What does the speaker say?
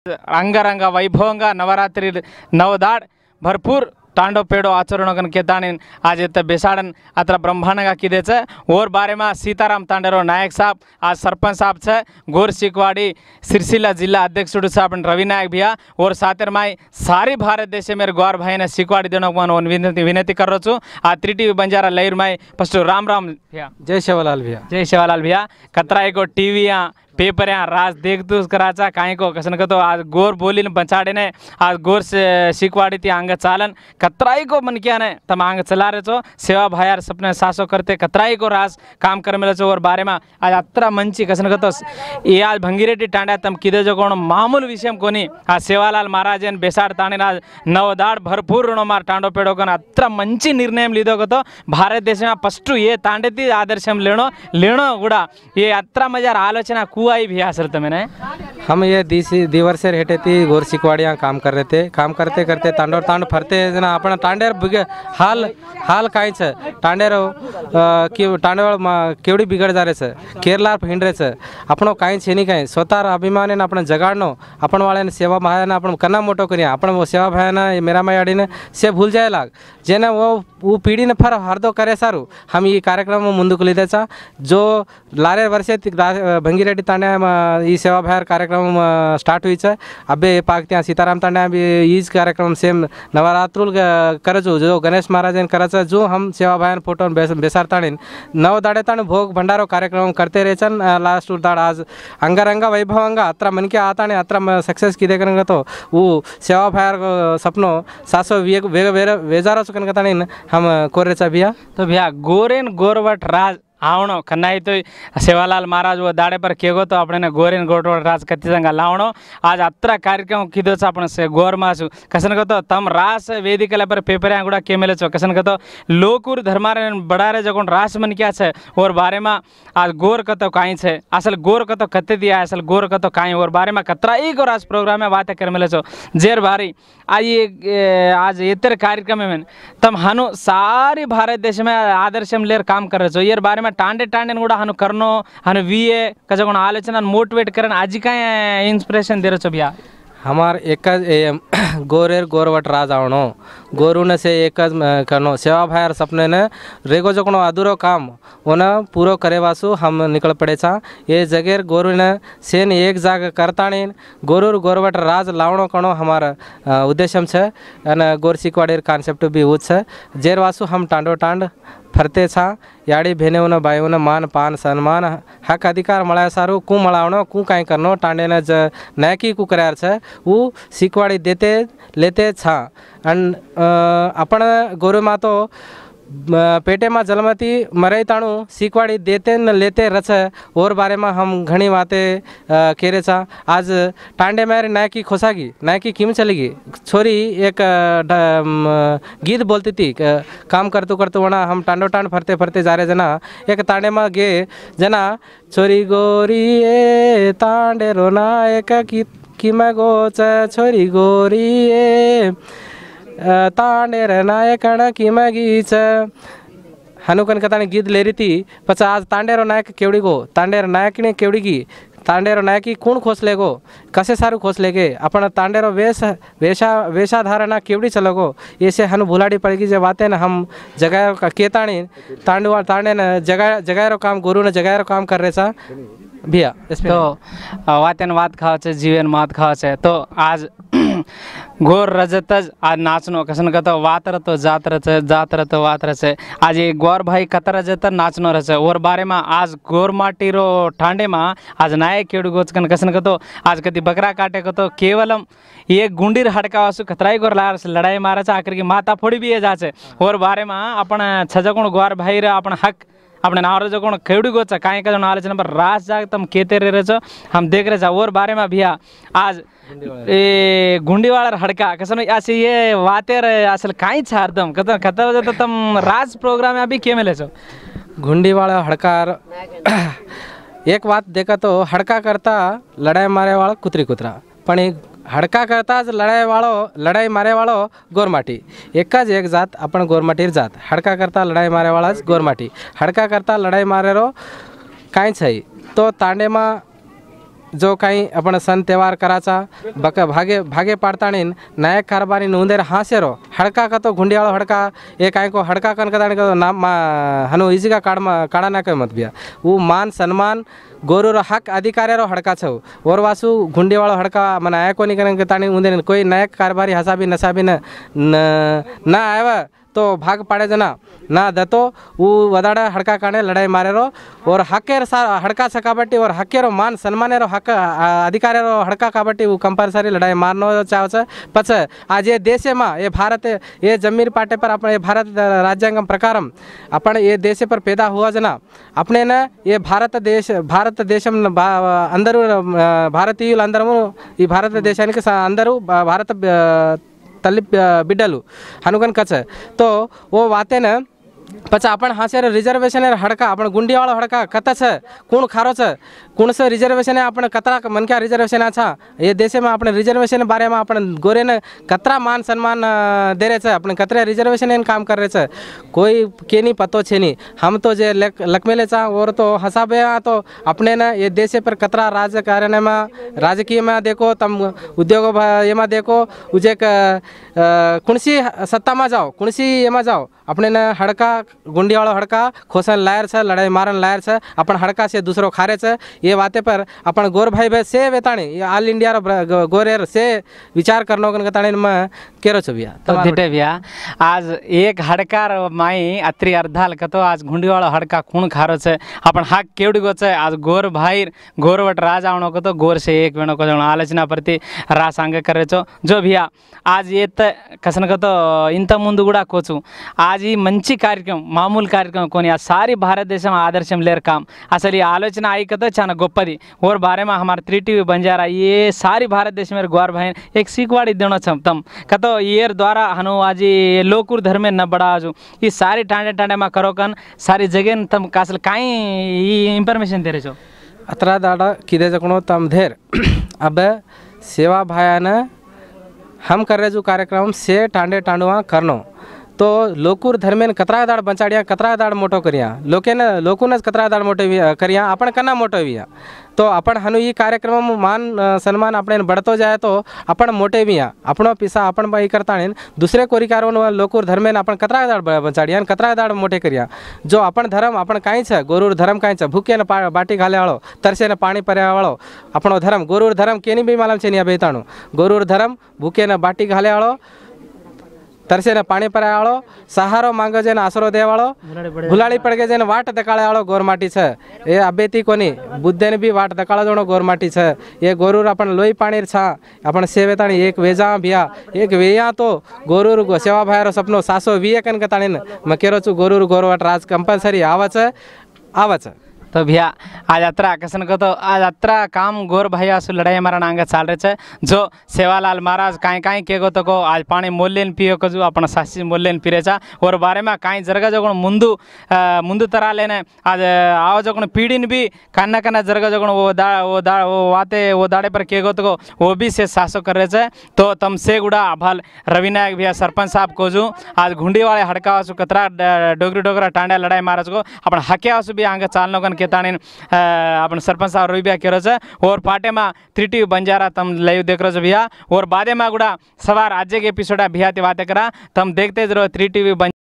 अंगरंग वैभवंग नवरात्रि नवदाड भरपूर तांडव पेड़ो आचरण केतानी आज इतना बेसाड़न अत्र ब्रह्मांड किदे और बारे में सीताराम तांडेरो नायक साहब आज सरपंच साहब छे गोर सिकवाड़ी सिरसिला जिला अध्यक्ष साहब रवि नायक भैया और साथ माई सारी भारत देश मेरे गौर भाई ने सिकवाड़ी देने विनती कर रहा छूँ आ 3TV बंजारा लहर माई फस्ट राम राम भैया जय सेवालाल भैया जय सेवालाल भैया कतरा को टीवी पेपर यहाँ राज देख दूस कराचा काई को कसन को तो आज गोर बोली बचाड़े ने आज गोर से सिकवाड़ी थी आंग चालन कतराई को मन किया ने तम आंग चला रहे छो सेवा भायार सपने सासो करते कतराई को राज काम कर मिले छो और बारे में आज अत्र मंची कसन को तो ये आज भंगीरेड्डी टांडा तम किदे जो कोण मामूल विषय कोनी आज सेवालाल महाराज बेसाड़ ताने आज नवदाड़ भरपूर ऋणो मार टांडो पेड़ो को अत्र मंची निर्णय लीधो को तो भारत देश में फस्ट ये तांडे थी आदर्शम लेनो गुड़ा ये अत्र मजार आलोचना कुआई भी आसर तमेने हम ये दीवर से रहते थी गोर सिकवाड़ियाँ काम कर रहे थे काम करते करते तांडोर तांड फरते जना अपना टांडेर हाल हाल काई छे टांडेर टांडेवाळ केवड़ी बिगड़ जा रहे छे केरला हिंड रहे छे अपनो काई छे नहीं काई स्वतार अभिमान ने अपने जगाड़नो अपन वाले ने सेवा भाई ने अपन कना मोटो करिया अपन वो सेवा भाई ने मेरा मायाड़ी ने से भूल जाए लाग जेने वो पीढ़ी ने फर हरदो करे सारू हम ये कार्यक्रम मुंदुकु लीधे जो लारे वर्षे भंगीरेड्डी तांडे ई सेवा भाई कार्यक्रम स्टार्ट हुई है अबे पाक त्या सीताराम तांडा भी ईज कार्यक्रम सेम नवरात्रुल करजो जो गणेश महाराज करच जो हम सेवा भाई फोटो बेसार ताणीन नव दाड़े ताण भोग भंडारो कार्यक्रम करते रहे लास्ट दाड़ आज अंगरंग वैभवंग अत्र मन के आताने अत्र सक्सेस किदे करेंगे तो वो सेवा भाई सपनो सासो वेजारो कन ताणीन हम कोरेचा भैया तो भैया गोरेन गोरवट राज आवणो कन्नाई तो सेवालाल महाराज वो दाड़े पर केगो तो अपने गोरेन गोटवट राज कति संगा लावणो आज अत्र कार्यक्रम किदो अपन से गोर मासु कसन को तो तम रास वेदिकला पर पेपर गुड़ा के मेले छो कसन को तो लोकुर धर्मारे बड़ारे जकोन रास मन क्या छे और बारे में आज गोर कतो काई छे असल गोर कतो कते दिया असल गोर कतो काई और बारे में कतरा एक और आज प्रोग्राम में बातें कर मेले छो जेर बारी आज इतर कार्यक्रम में तम हनु सारी भारत देश में आदर्शम लेर काम कर रहे छो ये बारे में टांडे टांडे गुड़ा हनु करनो हनु वीए कजगुण आलोचना मोटिवेट करन आज का इंस्पिरेशन दे रहे छो भैया हमार एक गोरेर गोरवट राज आवणो गोरू ने से एक करनो सेवा भाई सपने ने रेगो जो अधूरो काम ओना पूरो करे वासु हम निकल पड़े छा ये जगह गोरू ने सेन एक जाग करताणी गोरूर गोरवट राज लावणो कणो हमारा उद्देश्य छे अने गोर सिकवाड़ीर कॉन्सेप्ट भी वो छे जेर वासु हम टांडो टांड फरते छा याड़ी भेने बायों मान पान सम्मान हक अधिकार मळाय सारू कू मळावणो कू काई करनो टांडे ने नैकी कू करार छे वो सिकवाड़ी देते लेते छा अन अपन गोरु मा तो पेटे में जलमती मरे ताणु सिकवाड़ी देते न लेते रच और बारे में हम घनी बातें केरे छा आज टांडे मेरे नायकी खोसागी नायकी किम चलेगी छोरी एक गीत बोलती थी काम करतु करतु वना हम टांडो टांड फरते फरते जा रहे जना एक तांडे में गे जना छोरी गोरी ए तांडे रो नायक किम गोच छोरी गोरी ए तांडेर नायक किम गीच हनुकन कताने गीत ले रही थी पचा आज तांडेरो नायक केवड़ी गो तांडेर नायक ने केवड़ी की तांडेरो नायकी कौन खोसले गो कसे सारू खोसले गे अपन तांडेरो वेशा धारणा केवड़ी चलोगो ऐसे हनु भुलाड़ी पड़ेगी जब बातें न हम जगह केताणी तांडे न जगह काम गुरु ने जगह काम कर रहे सा भैया तो वातेन वात खाओ छे जीवन मात खाओ छे तो आज गोर रजतज आज नाचनो कसन कतो वातर तो जातर तो वातर छे आज ये गोर भाई कतर रजत नाचनो रहे और बारे में आज गोर माटी रो ठांडे में आज नायक केडू गोचकन कसन कतो आज कति बकरा काटे कतो केवलम ये गुंडीर हड़का वासु खतराई गोर लार लड़ाई मारे छे आखिर की माता फोड़ी भी जा छे और बारे में अपन छजगुण गोर भाई रे अपन हक अपने नाव जो कौन खेवड़ी गोचा काई का जो आलोचना पर रास जाग तम केते रहे छो हम देख रहे और बारे में भैया आज ए गुंडीवाड़ा हड़का कसन ऐसे ये वातेर असल काई छारदम कत खतर जो तम राज प्रोग्राम में अभी के मिले छो गुंडीवाड़ा हड़कार एक बात देखा तो हड़का करता लड़ाई मारे वाला कुतरी कुतरा पण हड़का करता लड़ाई मारे वालो गोरमाटी एक जात अपन गोरमाटीर जात हड़का करता लड़ाई मारे वाला गोरमाटी हड़का करता लड़ाई मारे रो काई छई तो तांडे में जो काही आपण सण त्यौहार कराचा बक भागे भागे पाडताणीन नायक कारभारी उंदेर हास्यरो हड़का का तो घुंडियालो हड़का ये काय को हड़का कन कदाण को नाम हनु इजी का काड़ा ना के मत बिया वो मान सम्मान गोरू रो हक अधिकार रो हड़का छौ और वासु घुंडी वालो हड़का मन आया को निकन के ताणी उंदेर कोई नायक कारभारी हसाबी नसाबी न आवा तो भाग पाड़े जना ना दतो वो वदाड़ा हड़का काने लड़ाई मारे रो और हकेर हड़का सा काबट्टी और हकेरो मान सम्मान रो हक अधिकार रो हड़का काबट्टी वो कंपल्सरी लड़ाई मारनो चाहছে पछ आज ये देश में ये भारत ये जमीर पाटे पर अपने भारत राज्यांगम प्रकारम अपन ये देश पर पैदा हुआ जना अपने न ये भारत देशम अंदर भारतीय अंदर ఈ భారతదేశానికి అందరూ భారత तल्ली बिड्डलू हनुकन कच तो वो वाते न पचा अपन हासेर रिजर्वेशन हड़का अपन गुंडी वाला हड़का कत छ कौन खारो छ कौन से रिजर्वेशन है अपन कतरा मन क्या रिजर्वेशन अच्छा ये देश में अपने रिजर्वेशन बारे में अपन गोरे ने कतरा मान सम्मान दे रहे छ अपन कतरे रिजर्वेशन काम कर रहे छ कोई के नहीं पतो छे नहीं हम तो जे लकमेले चा और तो हसाबे तो अपने न ये देश पर कतरा राजकारण में राजकीय में देखो तम उद्योग ये में देखो उजे कुणसी सत्ता में जाओ कुणसी ये में जाओ अपने न हड़का गुंडी वाला हड़का खोसन लायर छ लड़ाई मारन लायर छ अपन हड़का से दूसरो खारे छ ये बातें पर अपन गोर भाई बे से वेताणी ये ऑल इंडिया रो गोरेर से विचार करनो कन कताणी में केरो छ बिया तो दिटे बिया आज एक हड़का रो माई अत्री अर्धाल कतो आज घुंडी वाला हड़का खून खारो छ अपन हक केवडी गो छ आज गोर भाई गोरवट राज आवणो कतो गोर से एक वेणो को आलोचना प्रति रा सांग करे छो जो बिया आज ये कसन कतो इंत मुंदु गुड़ा कोचु आज ఈ మంచి కార్యక్రమం మామూలు కార్యక్రమం కొని ఆ సారీ భారతదేశం ఆదర్శం లేరు काम అసలు ఈ ఆలోచన आई कतो చాలా గొప్పది और बारे में हमारे 3TV बंजारा ये सारी भारत देश में गौर भाई एक सीखवाड़ी देना तम कतो ये द्वारा हनु आज लोकुर धर्म न बड़ा आजू ये सारी टांडे टांडे में करो कन सारी जगह तम कासल काई इंफॉर्मेशन दे रहे छो अतरा दाड़ा किदे जकनो तम धेर अब सेवा भायान हम कर रहे जो कार्यक्रम से टांडे टांडुआ करनो तो लोकुर धर्मेन कतरा दाड़ बंचाड़िया कतरा दाड़ मोटो करिया लोकुन कतरा दाड़ मोटो करिया अपन कना मोटो विया तो अपन हनु ये कार्यक्रम मान सम्मान अपने बढ़तो जाए तो अपन मोटे भी अपनो पिसा अपन भाई करता दूसरे कोरिकारों लोकुर धर्मेन अपन कतरा दाड़ बंचाड़िया कतरा दाड़ मोटे करिया जो अपन धर्म अपन काई छ गोरुर धर्म काई छ भूखे न बाटी घाले वालो तरसे न पानी पर्या वालो अपनो धर्म गोरुर धर्म केनी भी मालूम छे बेताणु गोरुर धर्म भूखे न बाटी घाले वालो तरसे ने पानी पर आलो सहारो मांगो जेन आसरो दे वालो भुलाड़ी पड़ गए जेन वाट दकाळे वालो गोरमाटी छ ये अबेती कोनी बुद्धेन भी वाट दकाळा जोनो गोरमाटी छ ये गोरुर अपन लोई पानी छा अपन सेवेताणी एक वेजा बिया एक वेया तो गोरुर सेवा भायारो सपनो सासो वीए कन कताणी म केरो छु गोरुर गोरवाट राज कंपल्सरी आवच तो भैया आज अत्रा कसन को तो आज अत्रा काम गोर भैया सु लड़ाई मारण आंगे चाल रहे छे जो सेवालाल महाराज काई काई के गो तो को आज पानी मोल्लेन पियो को जो अपन सासी मोल्लेन पिरे छा और बारे में काई जरगा जगण मुंदु तरा लेने आज आओ जगण पीढ़ीन भी कन्ना जरगा जगण वो दाड़े पर के गो तो को वो भी से सासो कर रहे छे तो तम से गुड़ा भल रविनायक भैया सरपंच साहब को जो आज घुंडी वाले हड़का वासु कतरा डोगरा टांडा लड़ाई महाराज को अपन हके वासु भी आंगे चालनो कन के ताणी अपन सरपंच साहब रुबिया केरो छे और पाटे में 3TV बंजारा तम लाइव देख रहे छो भैया और बादे में गुड़ा सवार आज के एपिसोड भैया बातें करा तम देखते जरो 3TV